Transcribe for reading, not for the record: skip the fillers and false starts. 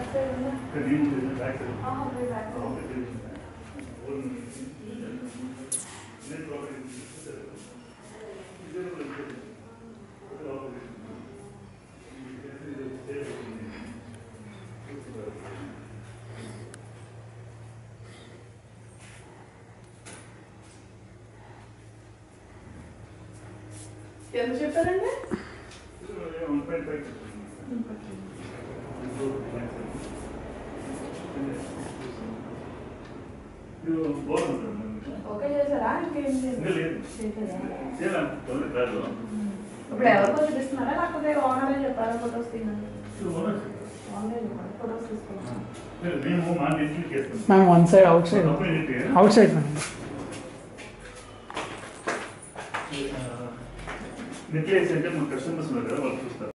ఎంత చెప్పారండి? ఓకే చేశారా? ఇంకేం ఇప్పుడు ఎవరికో చూపిస్తున్నారా లేకపోతే ఓనరే చెప్పారా ఫొటోస్ తిన్నాను? ఫొటోస్ తీసుకున్నాను. One side outside necklace అంటే మన కస్టమర్స్ ఉన్నారు కదా వాళ్ళు చూస్తారు.